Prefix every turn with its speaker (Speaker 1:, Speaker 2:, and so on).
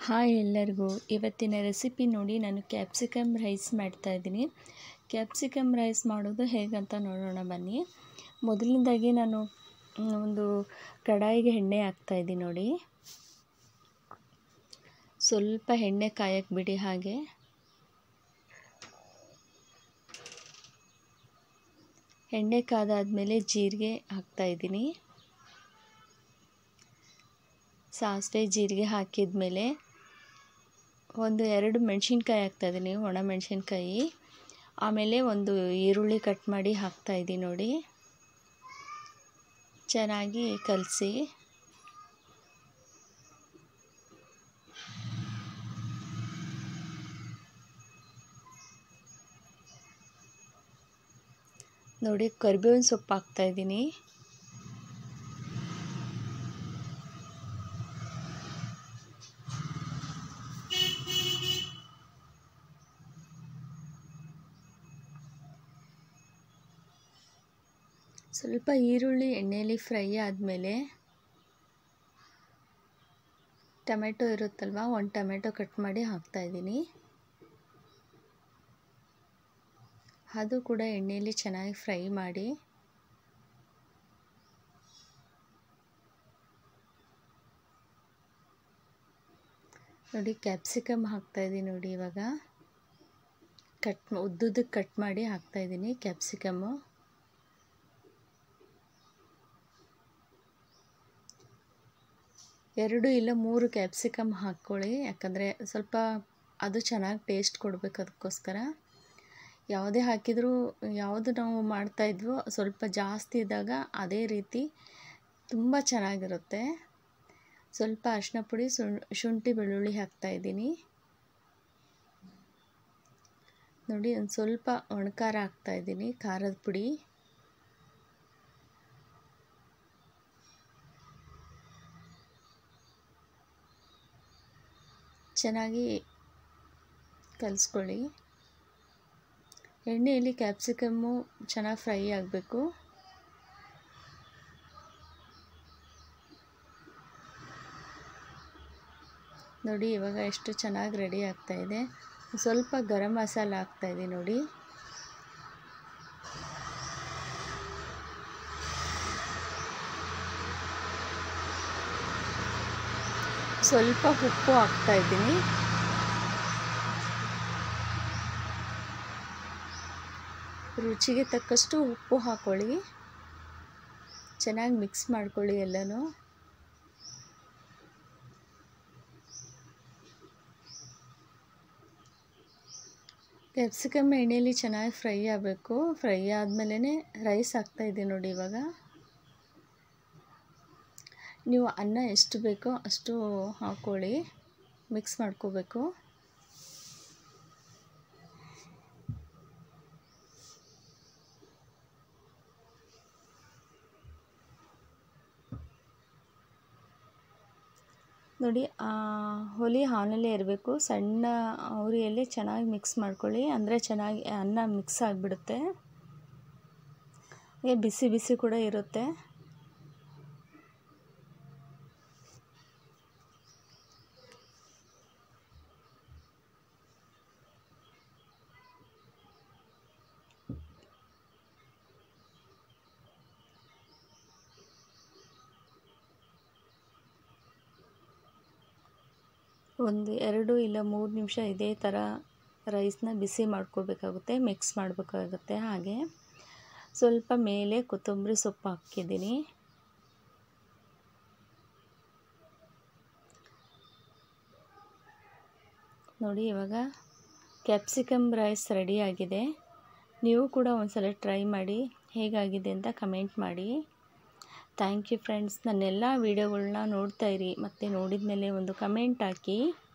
Speaker 1: Hi ಎಲ್ಲರಿಗೂ, ಇವತ್ತಿನ recipe ನೋಡಿ. ನಾನು ಕ್ಯಾಪ್ಸಿಕಮ್ ರೈಸ್ ಮಾಡ್ತಾಯಿದ್ದೀನಿ. ಕ್ಯಾಪ್ಸಿಕಮ್ ರೈಸ್ ಮಾಡೋದು ಹೇಗಂತ ನೋಡೋಣ ಬನ್ನಿ. ಮೊದಲನೇದಾಗಿ ನಾನು ಒಂದು ಕಡಾಯಿಗೆ ಎಣ್ಣೆ ಹಾಕ್ತಾಯಿದ್ದೀನಿ ನೋಡಿ. ಸ್ವಲ್ಪ ಎಣ್ಣೆ ಕಾಯಕ್ಕೆ ಬಿಡಿ. ಹಾಗೆ ಎಣ್ಣೆ ಕಾದಾದಮೇಲೆ ಜೀರಿಗೆ ಹಾಕ್ತಾಯಿದ್ದೀನಿ. ಸಾಸಿವೆ ಜೀರಿಗೆ ಹಾಕಿದ್ಮೇಲೆ ಒಂದು 2 ಮೆಣಸಿನ್ಕಾಯಿ ಹಾಕ್ತಾಯಿದ್ದೀನಿ, ಒಣ ಮೆಣಸಿನ್ಕಾಯಿ. ಆಮೇಲೆ ಒಂದು ಈರುಳ್ಳಿ ಕಟ್ ಮಾಡಿ ಹಾಕ್ತಾಯಿದ್ದೀನಿ ನೋಡಿ. ಚೆನ್ನಾಗಿ ಕಲಸಿ ನೋಡಿ. ಕರಿಬೇವಿನ ಸೊಪ್ಪು ಹಾಕ್ತಾಯಿದ್ದೀನಿ. ಸ್ವಲ್ಪ ಈರುಳ್ಳಿ ಎಣ್ಣೆಯಲ್ಲಿ ಫ್ರೈ ಆದಮೇಲೆ ಟೊಮೆಟೊ ಇರುತ್ತಲ್ವ, ಒಂದು ಟೊಮೆಟೊ ಕಟ್ ಮಾಡಿ ಹಾಕ್ತಾಯಿದ್ದೀನಿ. ಅದು ಕೂಡ ಎಣ್ಣೆಯಲ್ಲಿ ಚೆನ್ನಾಗಿ ಫ್ರೈ ಮಾಡಿ ನೋಡಿ. ಕ್ಯಾಪ್ಸಿಕಮ್ ಹಾಕ್ತಾಯಿದ್ದೀನಿ ನೋಡಿ. ಇವಾಗ ಉದ್ದುದಕ್ಕೆ ಕಟ್ ಮಾಡಿ ಹಾಕ್ತಾಯಿದ್ದೀನಿ ಕ್ಯಾಪ್ಸಿಕಮ್ಮು. ಎರಡು ಇಲ್ಲ 3 ಕ್ಯಾಪ್ಸಿಕಮ್ ಹಾಕ್ಕೊಳ್ಳಿ, ಯಾಕಂದರೆ ಸ್ವಲ್ಪ ಅದು ಚೆನ್ನಾಗಿ ಟೇಸ್ಟ್ ಕೊಡಬೇಕು. ಅದಕ್ಕೋಸ್ಕರ ಯಾವುದೇ ಹಾಕಿದರೂ, ಯಾವುದು ನಾವು ಮಾಡ್ತಾಯಿದ್ವೋ ಸ್ವಲ್ಪ ಜಾಸ್ತಿ ಇದ್ದಾಗ ಅದೇ ರೀತಿ ತುಂಬ ಚೆನ್ನಾಗಿರುತ್ತೆ. ಸ್ವಲ್ಪ ಅರಿಶಿನ ಪುಡಿ, ಶುಂಠಿ ಬೆಳ್ಳುಳ್ಳಿ ಹಾಕ್ತಾಯಿದ್ದೀನಿ ನೋಡಿ. ಒಂದು ಸ್ವಲ್ಪ ಒಣಖಾರ ಹಾಕ್ತಾಯಿದ್ದೀನಿ, ಖಾರದ ಪುಡಿ. ಚೆನ್ನಾಗಿ ಕಲಿಸ್ಕೊಳ್ಳಿ. ಎಣ್ಣೆಯಲ್ಲಿ ಕ್ಯಾಪ್ಸಿಕಮ್ಮು ಚೆನ್ನಾಗಿ ಫ್ರೈ ಆಗಬೇಕು. ನೋಡಿ ಇವಾಗ ಎಷ್ಟು ಚೆನ್ನಾಗಿ ರೆಡಿ ಆಗ್ತಾಯಿದೆ. ಸ್ವಲ್ಪ ಗರಂ ಮಸಾಲ ಹಾಕ್ತಾಯಿದೆ ನೋಡಿ. ಸ್ವಲ್ಪ ಉಪ್ಪು ಹಾಕ್ತಾಯಿದ್ದೀನಿ. ರುಚಿಗೆ ತಕ್ಕಷ್ಟು ಉಪ್ಪು ಹಾಕ್ಕೊಳ್ಳಿ. ಚೆನ್ನಾಗಿ ಮಿಕ್ಸ್ ಮಾಡ್ಕೊಳ್ಳಿ ಎಲ್ಲನೂ. ಕ್ಯಾಪ್ಸಿಕಮ್ ಎಣ್ಣೆಯಲ್ಲಿ ಚೆನ್ನಾಗಿ ಫ್ರೈ ಆಗಬೇಕು. ಫ್ರೈ ಆದಮೇಲೆ ರೈಸ್ ಹಾಕ್ತಾಯಿದ್ದೀನಿ ನೋಡಿ. ಇವಾಗ ನೀವು ಅನ್ನ ಎಷ್ಟು ಬೇಕೋ ಅಷ್ಟು ಹಾಕ್ಕೊಳ್ಳಿ, ಮಿಕ್ಸ್ ಮಾಡ್ಕೋಬೇಕು. ನೋಡಿ, ಒಲೆ ಆನಲ್ಲೇ ಇರಬೇಕು. ಸಣ್ಣ ಉರಿಯಲ್ಲಿ ಚೆನ್ನಾಗಿ ಮಿಕ್ಸ್ ಮಾಡ್ಕೊಳ್ಳಿ, ಅಂದರೆ ಚೆನ್ನಾಗಿ ಅನ್ನ ಮಿಕ್ಸ್ ಆಗಿಬಿಡುತ್ತೆ. ಬಿಸಿ ಬಿಸಿ ಕೂಡ ಇರುತ್ತೆ. ಒಂದು 2 ಇಲ್ಲ 3 ನಿಮಿಷ ಇದೇ ಥರ ರೈಸ್ನ ಬಿಸಿ ಮಾಡ್ಕೋಬೇಕಾಗುತ್ತೆ, ಮಿಕ್ಸ್ ಮಾಡಬೇಕಾಗುತ್ತೆ. ಹಾಗೆ ಸ್ವಲ್ಪ ಮೇಲೆ ಕೊತ್ತಂಬರಿ ಸೊಪ್ಪು ಹಾಕಿದ್ದೀನಿ. ನೋಡಿ ಇವಾಗ ಕ್ಯಾಪ್ಸಿಕಮ್ ರೈಸ್ ರೆಡಿಯಾಗಿದೆ. ನೀವು ಕೂಡ ಒಂದ್ಸಲ ಟ್ರೈ ಮಾಡಿ, ಹೇಗಾಗಿದೆ ಅಂತ ಕಮೆಂಟ್ ಮಾಡಿ. Thank you friends. ನನ್ನೆಲ್ಲ ವೀಡಿಯೋಗಳನ್ನ ನೋಡ್ತಾಯಿರಿ, ಮತ್ತು ನೋಡಿದ ಮೇಲೆ ಒಂದು ಕಮೆಂಟ್ ಹಾಕಿ.